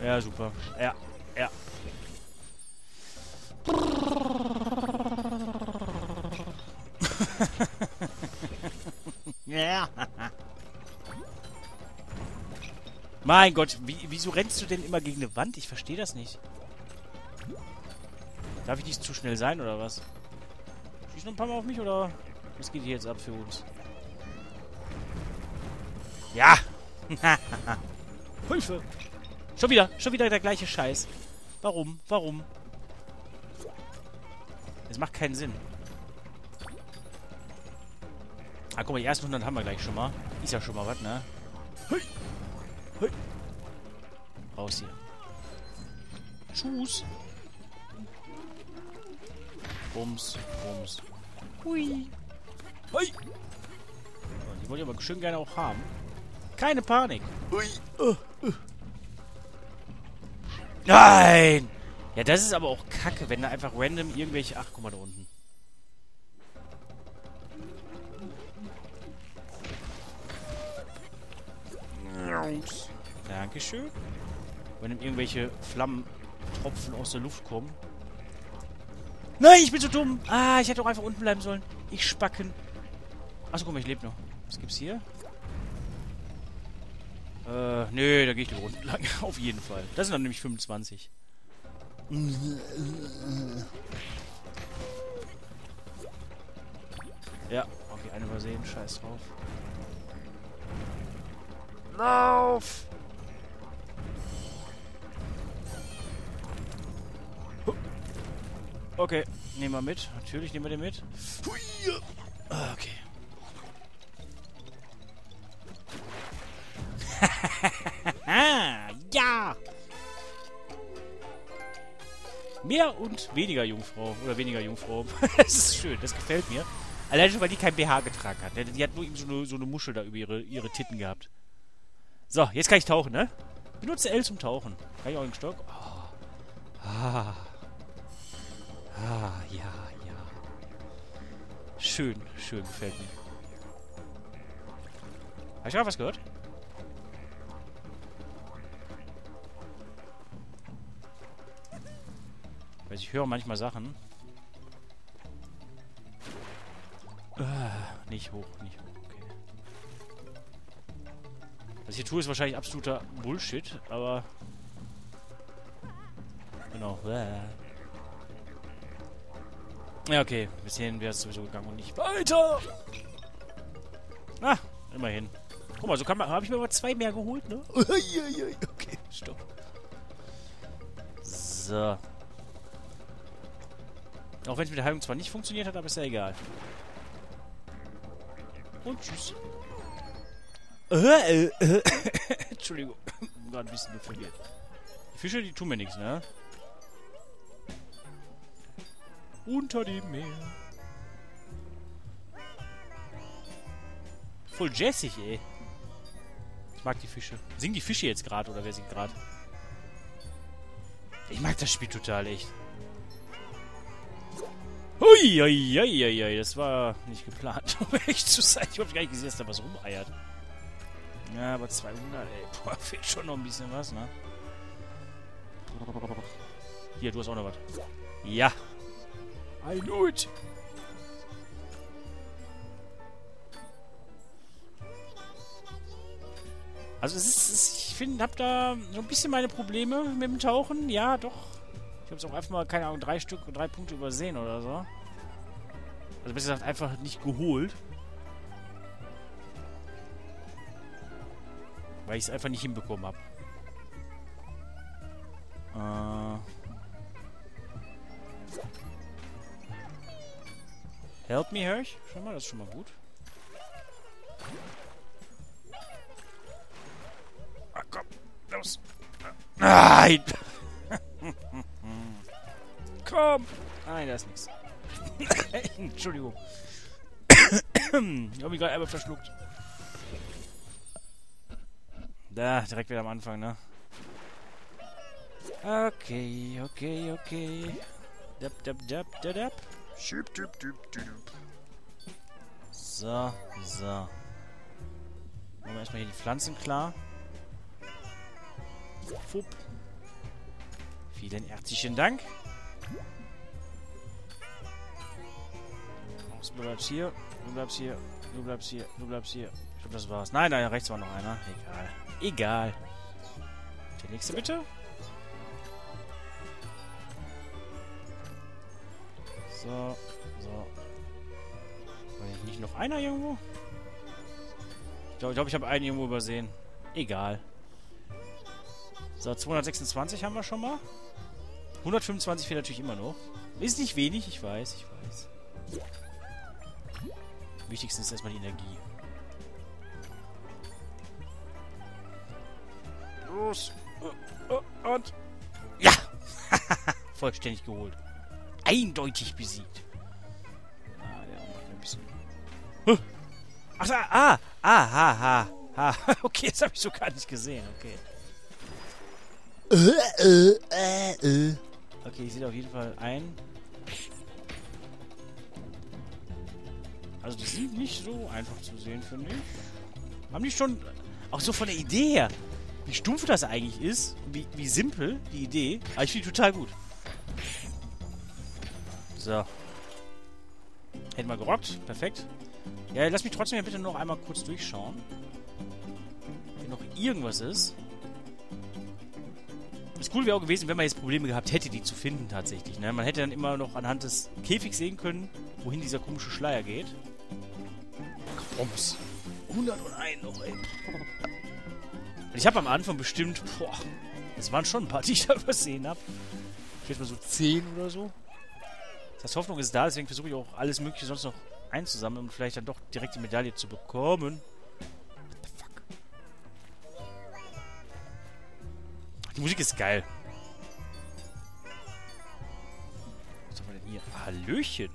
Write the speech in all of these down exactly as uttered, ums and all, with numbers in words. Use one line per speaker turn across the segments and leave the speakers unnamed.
Ja, super. Ja, ja. Ja. Mein Gott, wie, wieso rennst du denn immer gegen eine Wand? Ich verstehe das nicht. Darf ich nicht zu schnell sein, oder was? Schießt noch ein paar Mal auf mich, oder? Was geht hier jetzt ab für uns? Ja! Hilfe! Schon wieder, schon wieder der gleiche Scheiß. Warum? Warum? Es macht keinen Sinn. Ah, guck mal, die ersten hundert haben wir gleich schon mal. Ist ja schon mal was, ne? Hui. Hui. Raus hier. Tschüss. Bums, bums. Hui. Hui. So, die wollte ich aber schön gerne auch haben. Keine Panik. Hui. Uh, uh. Nein! Ja, das ist aber auch kacke, wenn da einfach random irgendwelche... Ach, guck mal da unten. Dankeschön. Wenn dann irgendwelche Flammentropfen aus der Luft kommen. Nein, ich bin so dumm. Ah, ich hätte auch einfach unten bleiben sollen. Ich spacken. Achso, guck mal, ich lebe noch. Was gibt's hier? Äh, nö, da gehe ich lieber unten lang. Auf jeden Fall. Das sind dann nämlich fünfundzwanzig. Ja, okay, eine übersehen. Scheiß drauf. Lauf! Okay, nehmen wir mit. Natürlich nehmen wir den mit. Okay. Ja! Mehr und weniger Jungfrau. Oder weniger Jungfrau. Das ist schön, das gefällt mir. Allein schon, weil die kein B H getragen hat. Die hat nur so eine, so eine Muschel da über ihre, ihre Titten gehabt. So, jetzt kann ich tauchen, ne? Benutze L zum Tauchen. Kann ich auch den Stock? Oh. Ah. Ah, ja, ja. Schön, schön, gefällt mir. Hast du gerade was gehört? Weil ich höre manchmal Sachen. Ah, nicht hoch, nicht hoch, okay. Was ich hier tue, ist wahrscheinlich absoluter Bullshit, aber... Genau. Ja, okay. Bis hierhin wäre es sowieso gegangen und nicht weiter. Ah, immerhin. Guck mal, so kann man... Habe ich mir aber zwei mehr geholt, ne? Okay, stopp. So. Auch wenn es mit der Heilung zwar nicht funktioniert hat, aber ist ja egal. Und tschüss. Äh, äh, Entschuldigung. War ein bisschen verwirrt. Die Fische, die tun mir nichts, ne? Unter dem Meer. Voll jazzig, ey. Ich mag die Fische. Singen die Fische jetzt gerade oder wer singt gerade? Ich mag das Spiel total, echt. Hui, hui, hui, hui, das war nicht geplant, um echt zu sein. Ich hab gar nicht gesehen, dass da was rumeiert. Ja, aber zweihundert, ey. Boah, fehlt schon noch ein bisschen was, ne? Hier, du hast auch noch was. Ja. I knew it. Also es ist, es ist ich finde, hab da so ein bisschen meine Probleme mit dem Tauchen. Ja, doch. Ich hab's auch einfach mal, keine Ahnung, drei Stück, drei Punkte übersehen oder so. Also besser gesagt, einfach nicht geholt. Weil ich es einfach nicht hinbekommen habe. Äh... Help me, hör ich? Schon mal, das ist schon mal gut. Ah, komm, los. Nein! Komm! Nein, da ist nichts. Entschuldigung. Ich habe mich gerade einmal verschluckt. Da, direkt wieder am Anfang, ne? Okay, okay, okay. Dab, dab, dab, dab, dab. Schub, dub, dub, dub. So, so. Machen wir erstmal hier die Pflanzen klar. Fupp. Vielen herzlichen Dank. Du bleibst hier, du bleibst hier, du bleibst hier, du bleibst hier. Ich glaube, das war's. Nein, nein, rechts war noch einer. Egal. Egal. Der nächste bitte. So, so. War nicht noch einer irgendwo? Ich glaube, ich, glaub, ich habe einen irgendwo übersehen. Egal. So, zweihundertsechsundzwanzig haben wir schon mal. hundertfünfundzwanzig fehlt natürlich immer noch. Ist nicht wenig, ich weiß, ich weiß. Wichtigste ist erstmal die Energie. Los. Und... Ja! Vollständig geholt. Eindeutig besiegt. Ah, der macht ein bisschen... Ach, ah! Ah, ha, ha, ha. Okay, das habe ich so gar nicht gesehen. Okay. Okay, ich sehe auf jeden Fall ein... Also die sind nicht so einfach zu sehen, finde ich. Haben die schon... Auch so von der Idee her. Wie stumpf das eigentlich ist. Wie, wie simpel die Idee. Aber ich finde die total gut. So. Hätten wir gerockt. Perfekt. Ja, lass mich trotzdem ja bitte noch einmal kurz durchschauen. Wenn noch irgendwas ist. Das cool wäre auch gewesen, wenn man jetzt Probleme gehabt hätte, die zu finden tatsächlich. Ne? Man hätte dann immer noch anhand des Käfigs sehen können, wohin dieser komische Schleier geht. Bums. hunderteins noch, ey. Ich habe am Anfang bestimmt, boah, das waren schon ein paar, die ich da übersehen habe. Ich jetzt mal so zehn oder so. Das heißt, Hoffnung ist da, deswegen versuche ich auch alles Mögliche sonst noch einzusammeln, um vielleicht dann doch direkt die Medaille zu bekommen. What the fuck? Die Musik ist geil. Was haben wir denn hier? Hallöchen.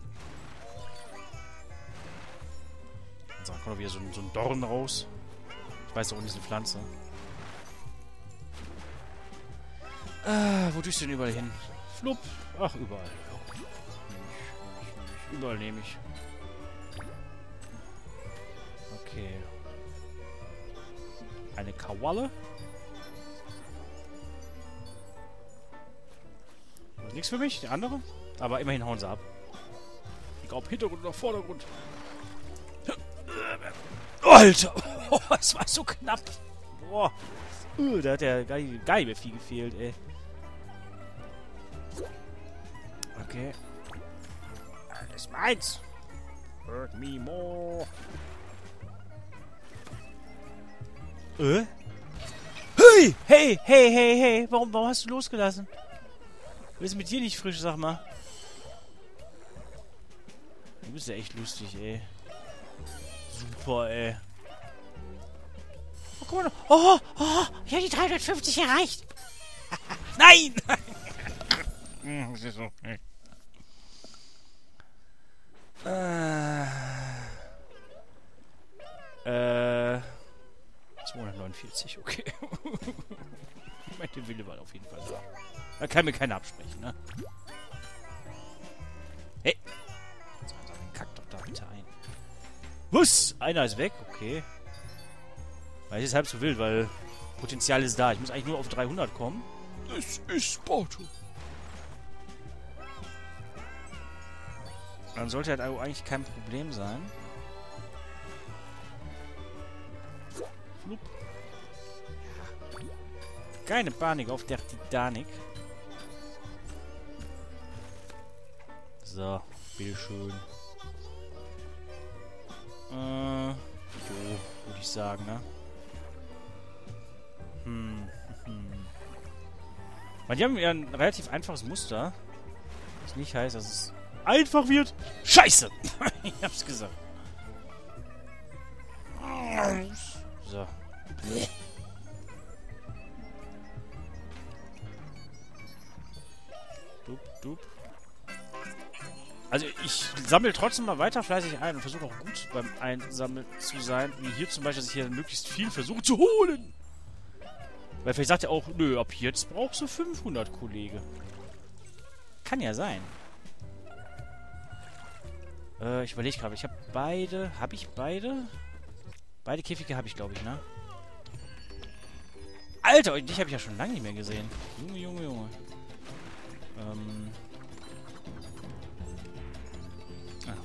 So, dann kommt auch wieder so ein, so ein Dorn raus. Ich weiß auch nicht, diese Pflanze. Ah, wo tust du denn überall hin? Flupp. Ach, überall. Nehme ich, nehme ich, nehme ich. Überall nehme ich. Okay. Eine Kawalle. Das ist nichts für mich, der andere. Aber immerhin hauen sie ab. Egal ob Hintergrund oder Vordergrund. Alter! Oh, das war so knapp. Boah. Uh, da hat der Geige viel gefehlt, ey. Okay. Alles meins. Hurt me more. Äh? Hey! Hey, hey, hey, hey! Warum, warum hast du losgelassen? Was ist mit dir nicht frisch, sag mal? Du bist ja echt lustig, ey. Super, ey. Oh, guck mal. Oh, oh, ich habe die dreihundertfünfzig erreicht. Nein! Das ist so. Äh. Äh. zweihundertneunundvierzig, okay. Mein Wille war auf jeden Fall da. Da kann mir keiner absprechen, ne? Hey! Jetzt kack doch da bitte ein. Was? Einer ist weg, okay. Weil es ist halb so wild, weil Potenzial ist da. Ich muss eigentlich nur auf dreihundert kommen. Das ist Sparta. Dann sollte halt eigentlich kein Problem sein. Flup. Ja. Keine Panik auf der Titanic. So, bitteschön. Äh, so, würde ich sagen, ne? Hm, hm. Weil die haben ja ein relativ einfaches Muster. Was nicht heißt, dass es einfach wird. Scheiße! Ich hab's gesagt. So. Dup, dup. Also ich sammle trotzdem mal weiter fleißig ein und versuche auch gut beim Einsammeln zu sein. Wie hier zum Beispiel, dass ich hier möglichst viel versuche zu holen. Weil vielleicht sagt er auch, nö, ab jetzt brauchst du fünfhundert, Kollege. Kann ja sein. Äh, ich überlege gerade, ich habe beide... Habe ich beide? Beide Käfige habe ich, glaube ich, ne? Alter, dich habe ich ja schon lange nicht mehr gesehen. Junge, Junge, Junge. Ähm. Ah.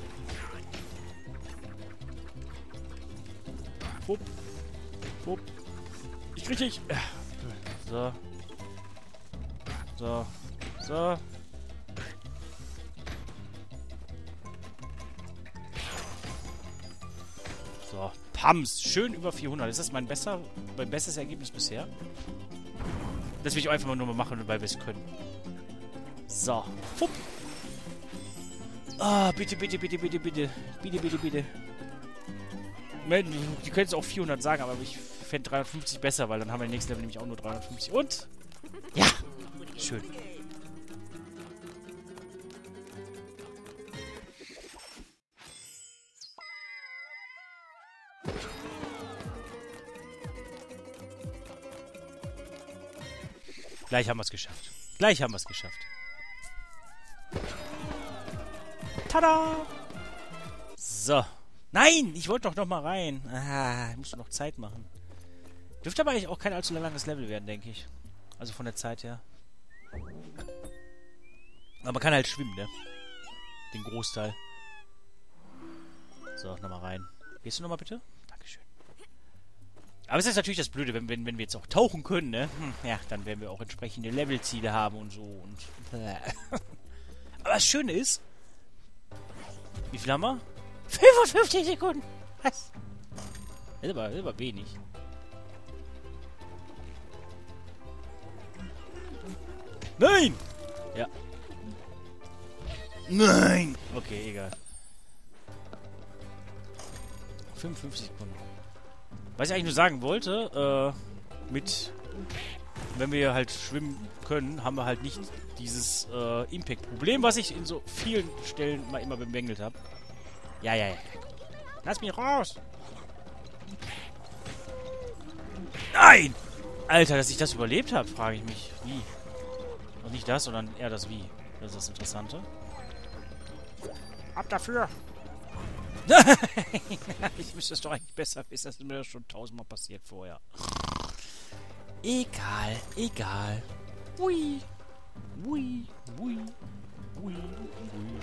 Wupp. Wupp. Ich krieg dich. So. So. So. So. Pams. Schön über vierhundert. Ist das mein, besser, mein bestes Ergebnis bisher? Das will ich einfach nur mal machen, weil wir es können. So. Fupp. Ah, bitte, bitte, bitte, bitte, bitte. Bitte, bitte, bitte. Die können es auch vierhundert sagen, aber ich fände dreihundertfünfzig besser, weil dann haben wir im nächsten Level nämlich auch nur dreihundertfünfzig. Und? Ja! Schön. Gleich haben wir es geschafft. Gleich haben wir es geschafft. Tada! So. Nein! Ich wollte doch noch mal rein. Ah, ich muss noch Zeit machen. Dürfte aber eigentlich auch kein allzu langes Level werden, denke ich. Also von der Zeit her. Aber man kann halt schwimmen, ne? Den Großteil. So, nochmal rein. Gehst du nochmal bitte? Dankeschön. Aber es ist natürlich das Blöde, wenn, wenn, wenn wir jetzt auch tauchen können, ne? Hm, ja, dann werden wir auch entsprechende Levelziele haben und so. Und aber das Schöne ist... Wie viel haben wir? fünfundfünfzig Sekunden! Was? Das ist aber, das ist aber wenig. Nein! Ja. Nein! Okay, egal. fünfundfünfzig Sekunden. Was ich eigentlich nur sagen wollte, äh, mit... Wenn wir halt schwimmen können, haben wir halt nicht dieses äh, Impact-Problem, was ich in so vielen Stellen mal immer bemängelt habe. Ja, ja, ja. Lass mich raus! Nein! Alter, dass ich das überlebt habe, frage ich mich. Wie? Und nicht das, sondern eher das Wie. Das ist das Interessante. Ab dafür! Ich müsste es doch eigentlich besser wissen. Das ist mir schon tausendmal passiert vorher. Egal, egal. Ui. Ui, ui, ui, ui.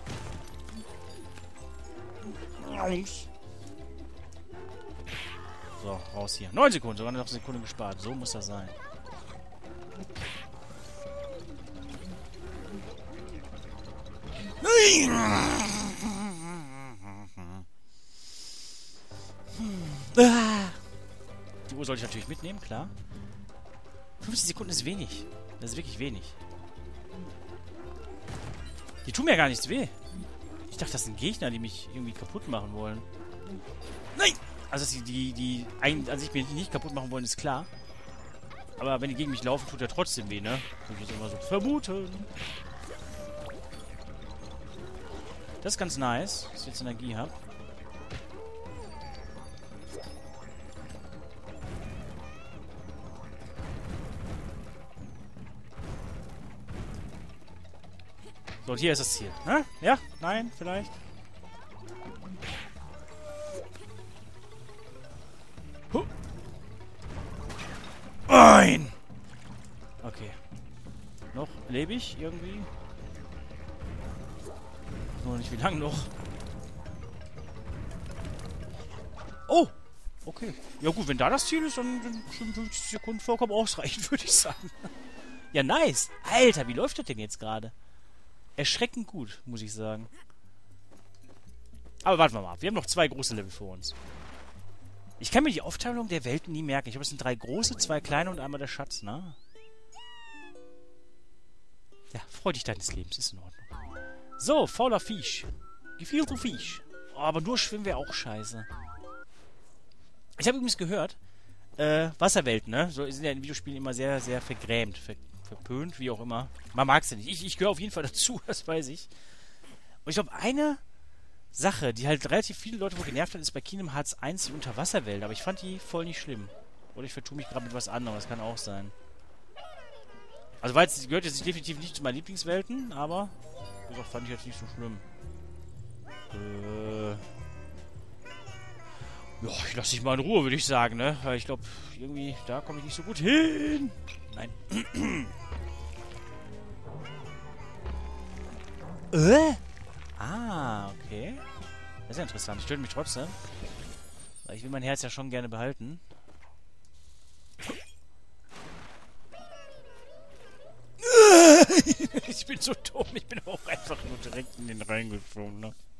So, raus hier. neun Sekunden, sogar noch eine Sekunde gespart. So muss das sein. Die Uhr sollte ich natürlich mitnehmen, klar. fünfzig Sekunden ist wenig. Das ist wirklich wenig. Die tun mir gar nichts weh. Ich dachte, das sind Gegner, die mich irgendwie kaputt machen wollen. Nein! Also, dass die, die, die ein, an sich mir nicht kaputt machen wollen, ist klar. Aber wenn die gegen mich laufen, tut er trotzdem weh, ne? Kann ich das immer so vermuten. Das ist ganz nice, dass ich jetzt Energie habe. So, und hier ist das Ziel. Ne? Ja? Nein? Vielleicht? Huh. Nein! Okay. Noch lebe ich irgendwie? Nur nicht wie lange noch. Oh! Okay. Ja gut, wenn da das Ziel ist, dann sind fünfundfünfzig Sekunden vollkommen ausreichend, würde ich sagen. Ja, nice. Alter, wie läuft das denn jetzt gerade? Erschreckend gut, muss ich sagen. Aber warten wir mal ab. Wir haben noch zwei große Level vor uns. Ich kann mir die Aufteilung der Welten nie merken. Ich glaube, es sind drei große, zwei kleine und einmal der Schatz, ne? Ja, freu dich deines Lebens. Ist in Ordnung. So, fauler Fisch. Gefielter Fisch. Oh, aber nur schwimmen wäre auch scheiße. Ich habe übrigens gehört, äh, Wasserwelten, ne? So sind ja in Videospielen immer sehr, sehr vergrämt. Ver verpönt, wie auch immer. Man mag es ja nicht. Ich, ich gehöre auf jeden Fall dazu, das weiß ich. Und ich glaube, eine Sache, die halt relativ viele Leute wohl genervt hat, ist bei Kingdom Hearts eins die Unterwasserwelt. Aber ich fand die voll nicht schlimm. Oder ich vertue mich gerade mit was anderem. Das kann auch sein. Also, weil es gehört jetzt definitiv nicht zu meinen Lieblingswelten, aber wie gesagt, fand ich jetzt nicht so schlimm. Äh... Ja, ich lasse dich mal in Ruhe, würde ich sagen, ne? Weil ich glaube, irgendwie, da komme ich nicht so gut hin. Nein. Äh? Ah, okay. Das ist ja interessant. Stört mich trotzdem. Weil ich will mein Herz ja schon gerne behalten. Ich bin so dumm. Ich bin auch einfach nur direkt in den reingeflogen, ne?